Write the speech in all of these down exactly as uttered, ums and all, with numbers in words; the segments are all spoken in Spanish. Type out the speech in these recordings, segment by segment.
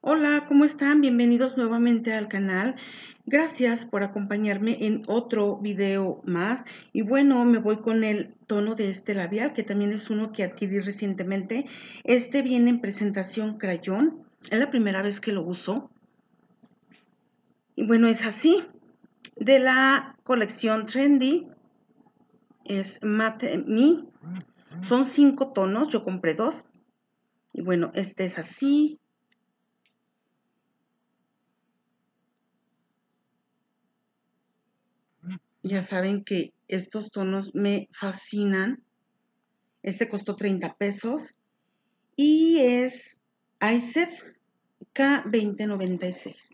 Hola, ¿cómo están? Bienvenidos nuevamente al canal. Gracias por acompañarme en otro video más. Y bueno, me voy con el tono de este labial, que también es uno que adquirí recientemente. Este viene en presentación crayón. Es la primera vez que lo uso. Y bueno, es así. De la colección Trendy. Es Matte Me. Son cinco tonos, yo compré dos. Y bueno, este es así. Ya saben que estos tonos me fascinan. Este costó treinta pesos y es I C E F K veinte noventa y seis.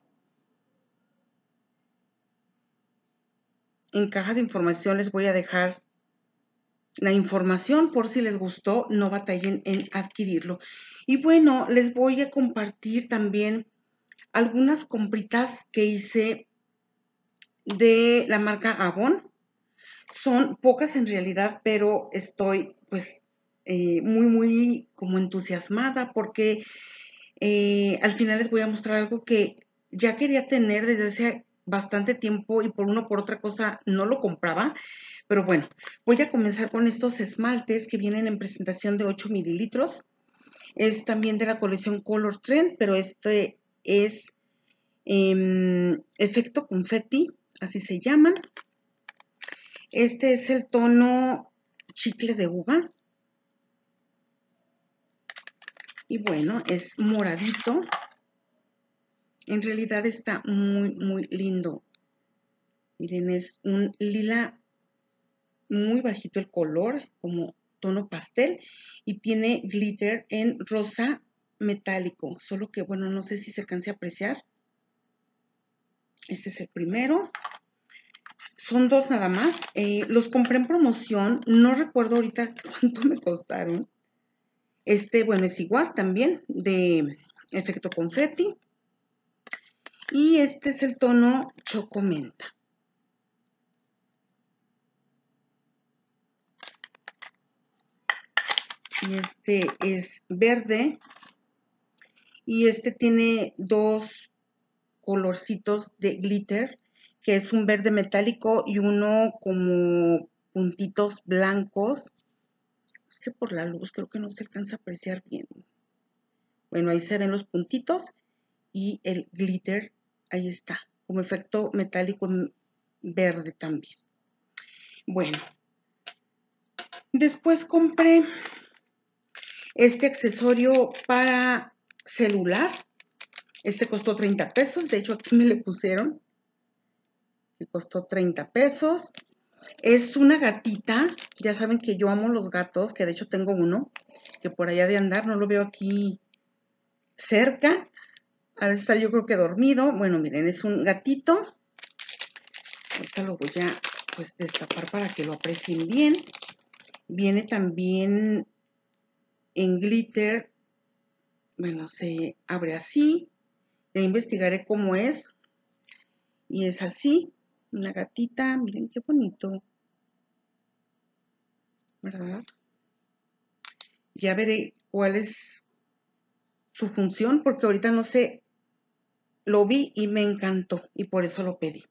En caja de información les voy a dejar la información por si les gustó, no batallen en adquirirlo. Y bueno, les voy a compartir también algunas compritas que hice de la marca Avon. Son pocas en realidad, pero estoy pues eh, muy, muy como entusiasmada porque eh, al final les voy a mostrar algo que ya quería tener desde hace bastante tiempo y por una o por otra cosa no lo compraba. Pero bueno, voy a comenzar con estos esmaltes que vienen en presentación de ocho mililitros. Es también de la colección Color Trend, pero este es eh, efecto confetti, así se llaman. Este es el tono chicle de uva. Y bueno, es moradito. En realidad está muy, muy lindo. Miren, es un lila muy bajito el color, como tono pastel. Y tiene glitter en rosa metálico. Solo que, bueno, no sé si se alcance a apreciar. Este es el primero. Son dos nada más. Eh, los compré en promoción. No recuerdo ahorita cuánto me costaron. Este, bueno, es igual también, de efecto confetti. Y este es el tono chocomenta. Y este es verde. Y este tiene dos colorcitos de glitter, que es un verde metálico y uno como puntitos blancos. Es que por la luz creo que no se alcanza a apreciar bien. Bueno, ahí se ven los puntitos y el glitter, ahí está, como efecto metálico verde también. Bueno, después compré este accesorio para celular. Este costó treinta pesos, de hecho aquí me le pusieron que costó treinta pesos. Es una gatita, ya saben que yo amo los gatos, que de hecho tengo uno, que por allá de andar, no lo veo aquí cerca. Ha de estar yo creo que dormido. Bueno, miren, es un gatito. Ahorita lo voy a pues destapar para que lo aprecien bien. Viene también en glitter. Bueno, se abre así. Ya investigaré cómo es. Y es así, una gatita. Miren qué bonito, ¿verdad? Ya veré cuál es su función, porque ahorita no sé, lo vi y me encantó y por eso lo pedí.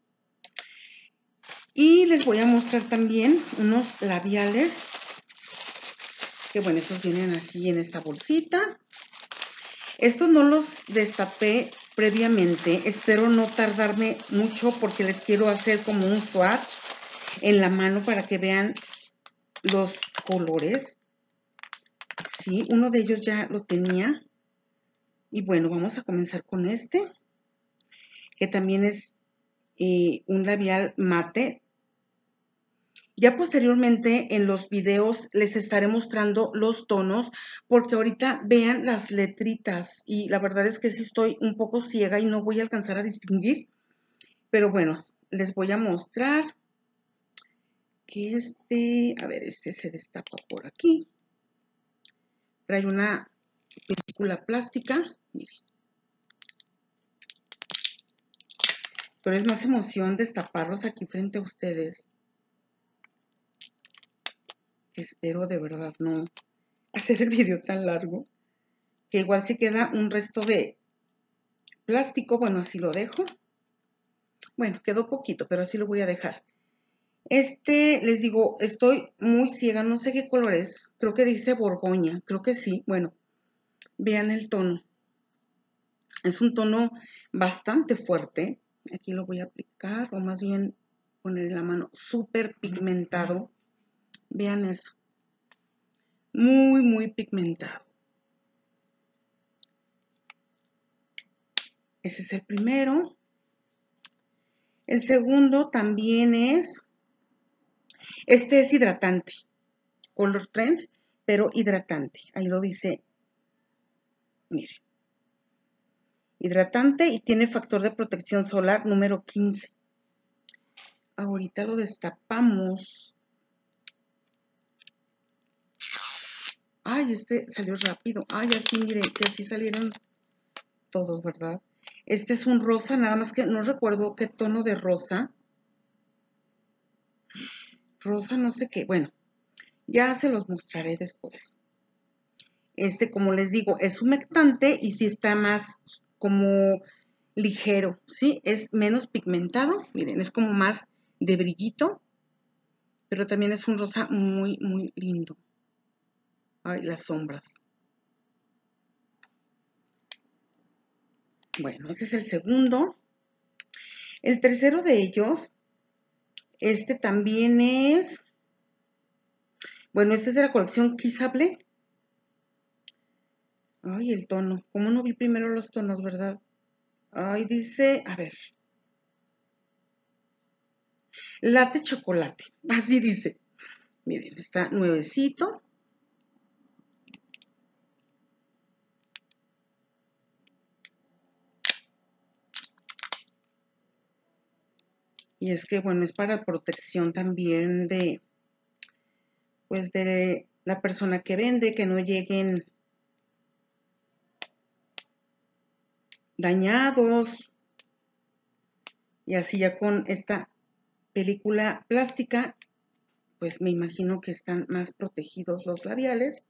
Y les voy a mostrar también unos labiales, que bueno, estos vienen así en esta bolsita. Estos no los destapé previamente, espero no tardarme mucho porque les quiero hacer como un swatch en la mano para que vean los colores. Sí, uno de ellos ya lo tenía. Y bueno, vamos a comenzar con este, que también es eh, un labial mate. Ya posteriormente en los videos les estaré mostrando los tonos, porque ahorita vean las letritas y la verdad es que sí estoy un poco ciega y no voy a alcanzar a distinguir. Pero bueno, les voy a mostrar que este, a ver, este se destapa por aquí. Trae una película plástica, miren. Pero es más emoción destaparlos aquí frente a ustedes. Espero de verdad no hacer el video tan largo, que igual se queda un resto de plástico, bueno, así lo dejo. Bueno, quedó poquito, pero así lo voy a dejar. Este, les digo, estoy muy ciega, no sé qué color es. Creo que dice Borgoña, creo que sí. Bueno, vean el tono. Es un tono bastante fuerte. Aquí lo voy a aplicar, o más bien poner en la mano, súper pigmentado. Vean eso. Muy, muy pigmentado. Ese es el primero. El segundo también es, este es hidratante. Color Trend, pero hidratante. Ahí lo dice, miren. Hidratante y tiene factor de protección solar número quince. Ahorita lo destapamos. Ay, este salió rápido. Ay, así, miren, que así salieron todos, ¿verdad? Este es un rosa, nada más que no recuerdo qué tono de rosa. Rosa no sé qué. Bueno, ya se los mostraré después. Este, como les digo, es humectante y sí está más como ligero, ¿sí? Es menos pigmentado, miren, es como más de brillito, pero también es un rosa muy, muy lindo. Ay, las sombras. Bueno, ese es el segundo. El tercero de ellos, este también es, bueno, este es de la colección Kissable. Ay, el tono, ¿cómo no vi primero los tonos, verdad? Ay, dice, a ver, latte chocolate, así dice. Miren, está nuevecito. Y es que, bueno, es para protección también de, pues, de la persona que vende, que no lleguen dañados. Y así ya con esta película plástica, pues me imagino que están más protegidos los labiales.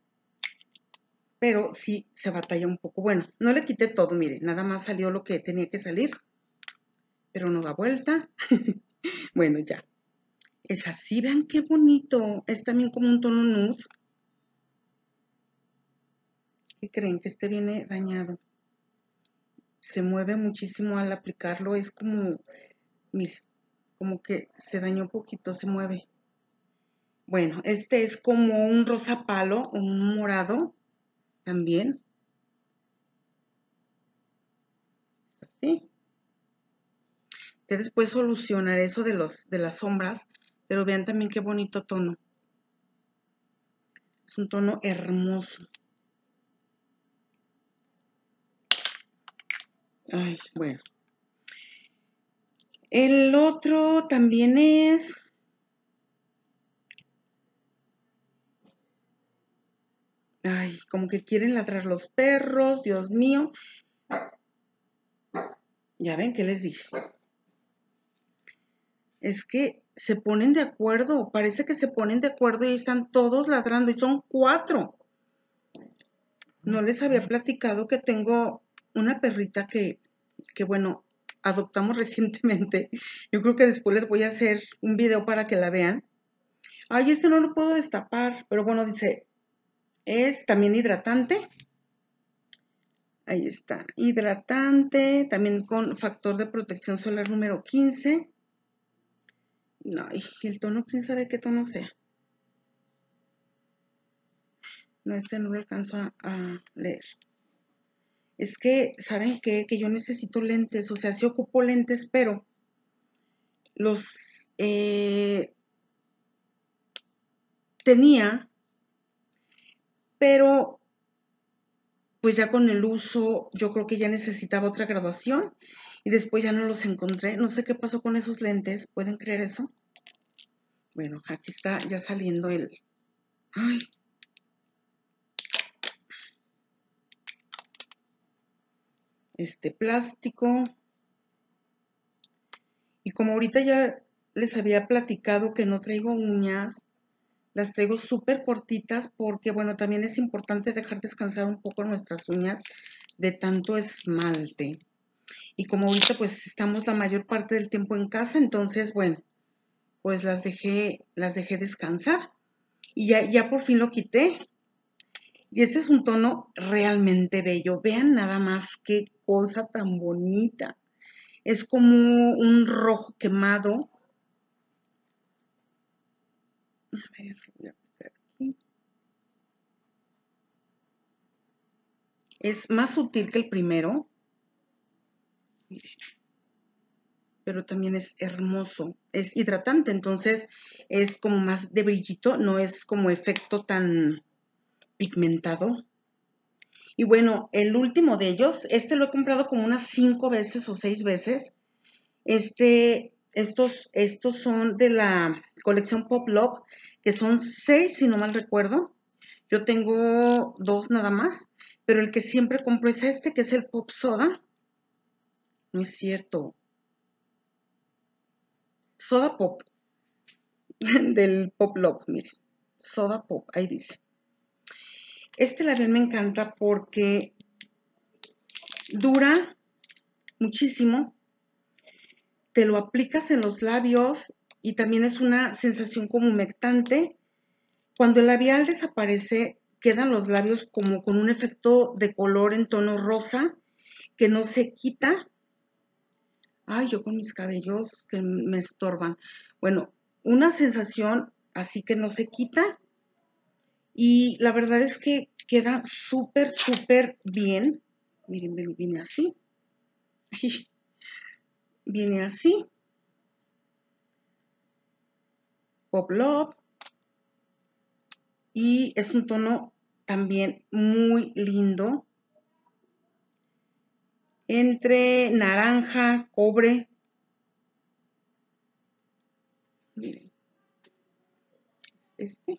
Pero sí se batalla un poco. Bueno, no le quité todo, miren, nada más salió lo que tenía que salir. Pero no da vuelta. Bueno, ya. Es así, vean qué bonito. Es también como un tono nude. ¿Qué creen? Que este viene dañado. Se mueve muchísimo al aplicarlo. Es como, miren, como que se dañó un poquito, se mueve. Bueno, este es como un rosa palo o un morado también. Así. Ya después solucionar eso de, los, de las sombras, pero vean también qué bonito tono. Es un tono hermoso. Ay, bueno. El otro también es... Ay, como que quieren ladrar los perros, Dios mío. Ya ven, ¿qué les dije? Es que se ponen de acuerdo, parece que se ponen de acuerdo y están todos ladrando y son cuatro. No les había platicado que tengo una perrita que, que bueno, adoptamos recientemente. Yo creo que después les voy a hacer un video para que la vean. Ay, este no lo puedo destapar, pero bueno, dice, es también hidratante. Ahí está, hidratante, también con factor de protección solar número quince. No, y el tono, quién sabe qué tono sea. No, este no lo alcanzo a, a leer. Es que, ¿saben qué? Que yo necesito lentes, o sea, sí ocupo lentes, pero los eh, tenía, pero pues ya con el uso yo creo que ya necesitaba otra graduación y después ya no los encontré. No sé qué pasó con esos lentes, ¿pueden creer eso? Bueno, aquí está ya saliendo el... Ay. Este plástico. Y como ahorita ya les había platicado que no traigo uñas, las traigo súper cortitas porque, bueno, también es importante dejar descansar un poco nuestras uñas de tanto esmalte. Y como ahorita pues estamos la mayor parte del tiempo en casa, entonces bueno, pues las dejé, las dejé descansar. Y ya, ya por fin lo quité. Y este es un tono realmente bello. Vean nada más qué cosa tan bonita. Es como un rojo quemado. A ver, voy a aplicar aquí. Es más sutil que el primero. Miren. Pero también es hermoso. Es hidratante, entonces es como más de brillito. No es como efecto tan pigmentado. Y bueno, el último de ellos, este lo he comprado como unas cinco veces o seis veces. Este, estos, estos son de la colección Pop Love, que son seis, si no mal recuerdo. Yo tengo dos nada más, pero el que siempre compro es este, que es el Pop Soda. No es cierto. Soda Pop, del Pop Love, miren. Soda Pop, ahí dice. Este labial me encanta porque dura muchísimo. Te lo aplicas en los labios y también es una sensación como humectante. Cuando el labial desaparece, quedan los labios como con un efecto de color en tono rosa que no se quita. Ay, yo con mis cabellos que me estorban. Bueno, una sensación así que no se quita. Y la verdad es que queda súper, súper bien. Miren, viene así. Ay, viene así. Pop Love. Y es un tono también muy lindo. Entre naranja, cobre. Miren. Este.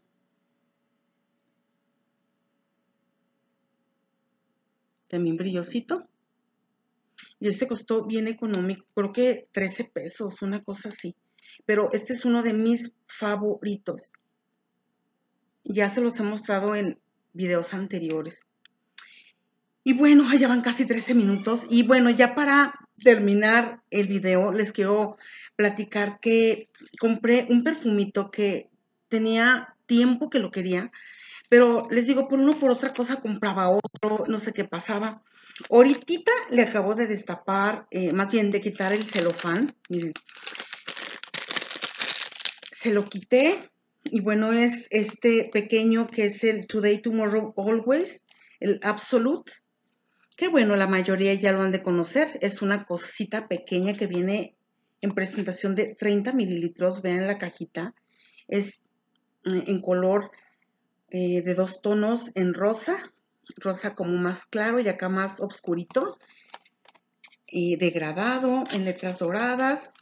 También brillosito. Y este costó bien económico. Creo que trece pesos, una cosa así. Pero este es uno de mis favoritos. Ya se los he mostrado en videos anteriores. Y bueno, ya van casi trece minutos. Y bueno, ya para terminar el video, les quiero platicar que compré un perfumito que tenía tiempo que lo quería. Pero les digo, por uno por otra cosa compraba otro, no sé qué pasaba. Ahorita le acabo de destapar, eh, más bien de quitar el celofán. Miren. Se lo quité. Y bueno, es este pequeño que es el Today, Tomorrow, Always, el Absolute. Que bueno, la mayoría ya lo han de conocer. Es una cosita pequeña que viene en presentación de treinta mililitros. Vean la cajita. Es eh, en color eh, de dos tonos en rosa. Rosa como más claro y acá más oscurito. Y degradado en letras doradas.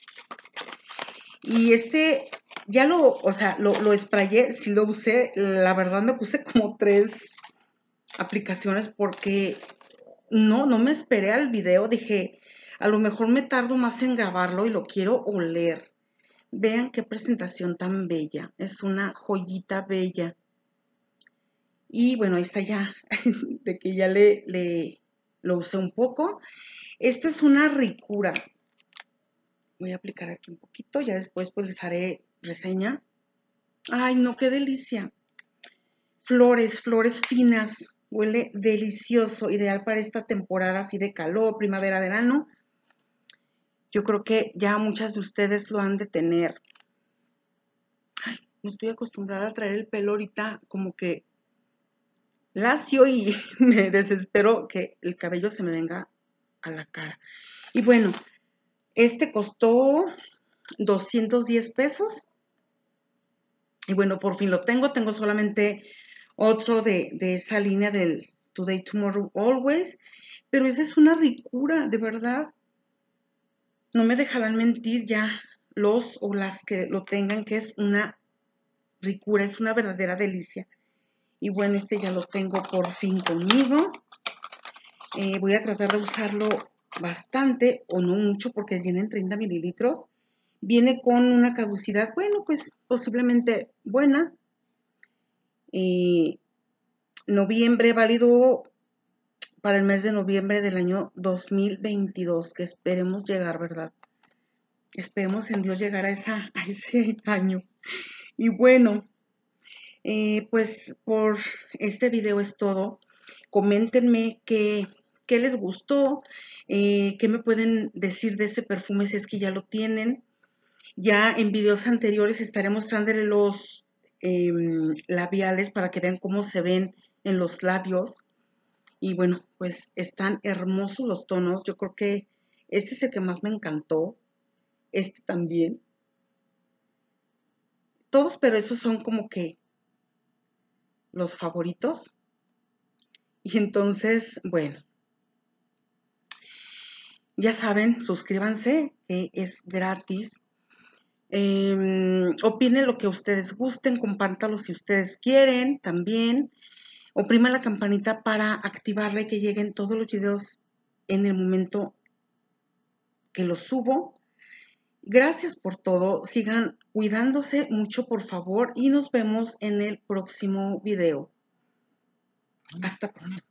Y este ya lo, o sea, lo, lo sprayé, sí lo usé. La verdad me puse como tres aplicaciones porque no, no me esperé al video. Dije, a lo mejor me tardo más en grabarlo y lo quiero oler. Vean qué presentación tan bella. Es una joyita bella. Y bueno, ahí está ya, de que ya le, le lo usé un poco. Esta es una ricura. Voy a aplicar aquí un poquito, ya después pues les haré reseña. Ay, no, qué delicia. Flores, flores finas. Huele delicioso, ideal para esta temporada así de calor, primavera, verano. Yo creo que ya muchas de ustedes lo han de tener. Ay, no estoy acostumbrada a traer el pelo ahorita como que lacio y me desespero que el cabello se me venga a la cara. Y bueno, este costó doscientos diez pesos. Y bueno, por fin lo tengo. Tengo solamente otro de, de esa línea del Today, Tomorrow, Always. Pero esa es una ricura, de verdad. No me dejarán mentir ya los o las que lo tengan, que es una ricura, es una verdadera delicia. Y bueno, este ya lo tengo por fin conmigo. Eh, voy a tratar de usarlo bastante o no mucho porque vienen treinta mililitros. Viene con una caducidad, bueno, pues posiblemente buena. Eh, noviembre válido para el mes de noviembre del año dos mil veintidós, que esperemos llegar, ¿verdad? Esperemos en Dios llegar a, esa, a ese año. Y bueno, eh, pues por este video es todo. Coméntenme qué, qué les gustó, eh, qué me pueden decir de ese perfume si es que ya lo tienen. Ya en videos anteriores estaré mostrándole los eh, labiales para que vean cómo se ven en los labios. Y bueno, pues están hermosos los tonos. Yo creo que este es el que más me encantó. Este también. Todos, pero esos son como que los favoritos. Y entonces, bueno, ya saben, suscríbanse, que es gratis. Eh, opinen lo que ustedes gusten, compártanlo si ustedes quieren también. Oprima la campanita para activarla y que lleguen todos los videos en el momento que los subo. Gracias por todo. Sigan cuidándose mucho, por favor, y nos vemos en el próximo video. Hasta pronto.